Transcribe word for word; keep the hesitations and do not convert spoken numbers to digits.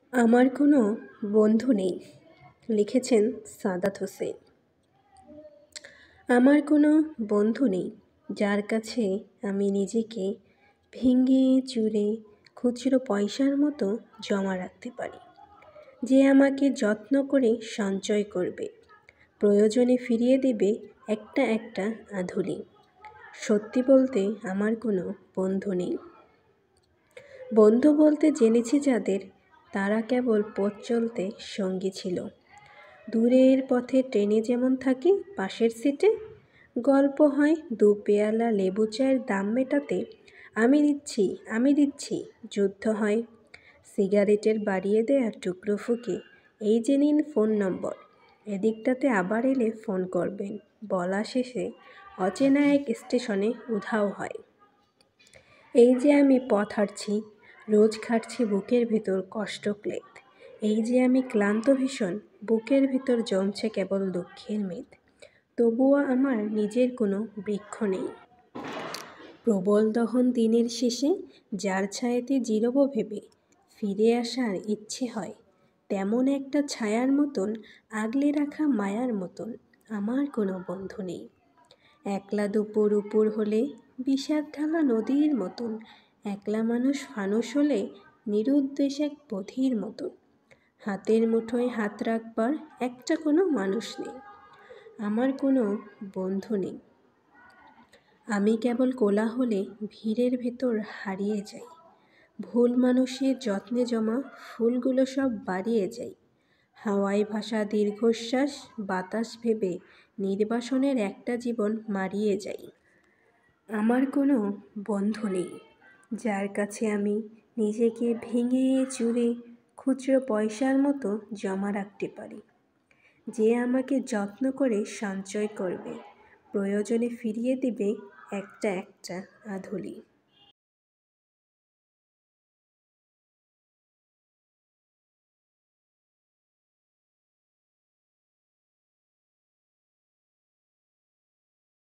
আমার কোনো বন্ধু নেই, লিখেছেন সাদাত হোসেন। আমার কোনো বন্ধু নেই যার কাছে আমি নিজেকে ভেঙে চুরে খুচরো পয়সার মতো জমা রাখতে পারি, যে আমাকে যত্ন করে সঞ্চয় করবে, প্রয়োজনে ফিরিয়ে দেবে একটা একটা আধুলি। সত্যি বলতে আমার কোনো বন্ধু নেই। বন্ধু বলতে জেনেছি যাদের, তারা কেবল পথ চলতে সঙ্গী ছিল। দূরের পথে ট্রেনে যেমন থাকি পাশের সিটে, গল্প হয় দু পেয়ালা লেবু চায়ের দাম মেটাতে, আমি দিচ্ছি আমি দিচ্ছি যুদ্ধ হয় সিগারেটের বাড়িয়ে দেয়া টুকরো ফুঁকে, এই যে নিন ফোন নম্বর, এদিকটাতে আবার এলে ফোন করবেন বলা শেষে অচেনা এক স্টেশনে উধাও হয়। এই যে আমি পথ হাঁটছি, রোজ খাটছি বুকের ভেতর কষ্ট ক্লেদ, এই যে আমি ক্লান্ত ভীষণ, বুকের ভেতর জমছে কেবল দুঃখের মেদ, তবুও আমার নিজের কোনো বৃক্ষ নেই। প্রবল দহন দিনের শেষে যার ছায়াতে জিরব ভেবে ফিরে আসার ইচ্ছে হয়, তেমন একটা ছায়ার মতন আগলে রাখা মায়ার মতন আমার কোনো বন্ধু নেই। একলা দুপুর উপর হলে বিষাদ ঢালা নদীর মতন, একলা মানুষ ফানুস হলে নিরুদ্দেশ এক বধির মতন, হাতের মুঠোয় হাত রাখবার একটা কোনো মানুষ নেই। আমার কোনো বন্ধু নেই। আমি কেবল কোলাহলে ভিড়ের ভেতর হারিয়ে যাই, ভুল মানুষের যত্নে জমা ফুলগুলো সব বাড়িয়ে যাই, হাওয়ায় ভাসা দীর্ঘশ্বাস বাতাস ভেবে নির্বাসনের একটা জীবন মারিয়ে যাই। আমার কোনো বন্ধু নেই যার কাছে আমি নিজেকে ভেঙে চুরে খুচরো পয়সার মতো জমা রাখতে পারি, যে আমাকে যত্ন করে সঞ্চয় করবে, প্রয়োজনে ফিরিয়ে দেবে একটা একটা আধুলি।